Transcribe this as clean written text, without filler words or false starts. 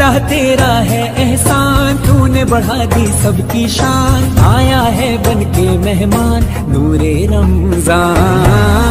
अल्लाह तेरा है एहसान, तूने बढ़ा दी सबकी शान। आया है बन के मेहमान नूरे रमजान।